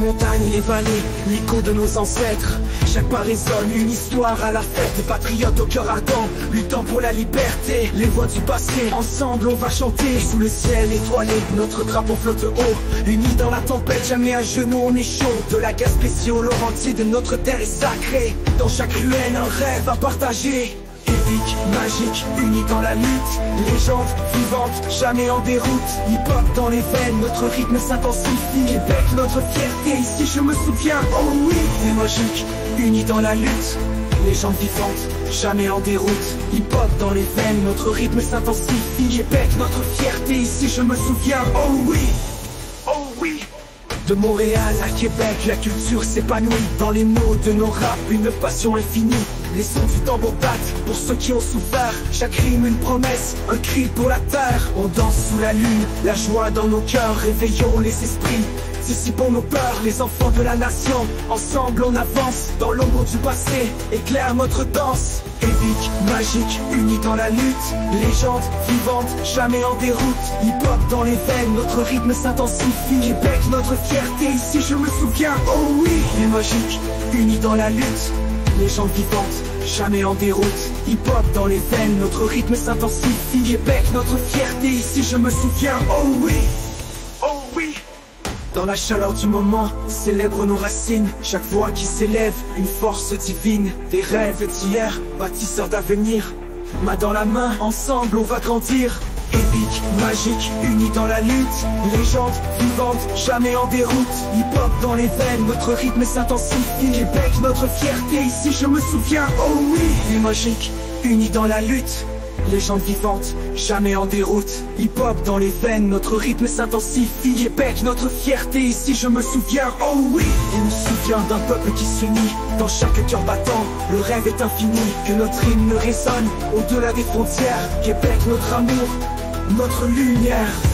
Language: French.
montagnes, les vallées, l'écho de nos ancêtres. Chaque pas résonne, une histoire à la fête. Des patriotes au cœur ardent, luttant pour la liberté. Les voix du passé, ensemble on va chanter. Sous le ciel étoilé, notre drapeau flotte haut. Unis dans la tempête, jamais à genoux, on est chaud. De la Gaspésie au Laurentides, notre terre est sacrée. Dans chaque ruelle, un rêve à partager. Épique, magique, unis dans la lutte. Légende vivante, jamais en déroute. Hip-hop dans les veines, notre rythme s'intensifie. Québec, notre fierté, ici je me souviens, oh oui. Et magique, unis dans la lutte. Légende vivante, jamais en déroute. Hip-hop dans les veines, notre rythme s'intensifie. Québec, notre fierté, ici je me souviens, oh oui. Oh oui. De Montréal à Québec, la culture s'épanouit. Dans les mots de nos raps, une passion infinie. Les sons du tambour battent pour ceux qui ont souffert. Chaque rime une promesse, un cri pour la terre. On danse sous la lune, la joie dans nos cœurs. Réveillons les esprits, dissipons nos peurs. Les enfants de la nation, ensemble on avance. Dans l'ombre du passé, éclaire notre danse. Épique, magique, unis dans la lutte. Légende vivante, jamais en déroute. Hip-hop dans les veines, notre rythme s'intensifie. Québec, notre fierté, ici je me souviens, oh oui. Et magique, unis dans la lutte. Légende vivante, jamais en déroute. Hip-hop dans les veines, notre rythme s'intensifie. Québec, notre fierté, ici je me souviens, oh oui. Oh oui. Dans la chaleur du moment, célèbre nos racines. Chaque voix qui s'élève, une force divine. Des rêves d'hier, bâtisseurs d'avenir. Main dans la main, ensemble on va grandir. Épique, magique, unis dans la lutte. Légende vivante, jamais en déroute. Hip-hop dans les veines, notre rythme s'intensifie. Québec, notre fierté, ici je me souviens, oh oui. Et magique, unis dans la lutte. Légende vivante, jamais en déroute. Hip-hop dans les veines, notre rythme s'intensifie. Québec, notre fierté, ici je me souviens, oh oui. Et me souviens d'un peuple qui s'unit dans chaque cœur battant. Le rêve est infini, que notre hymne résonne au-delà des frontières. Québec, notre amour, notre lumière.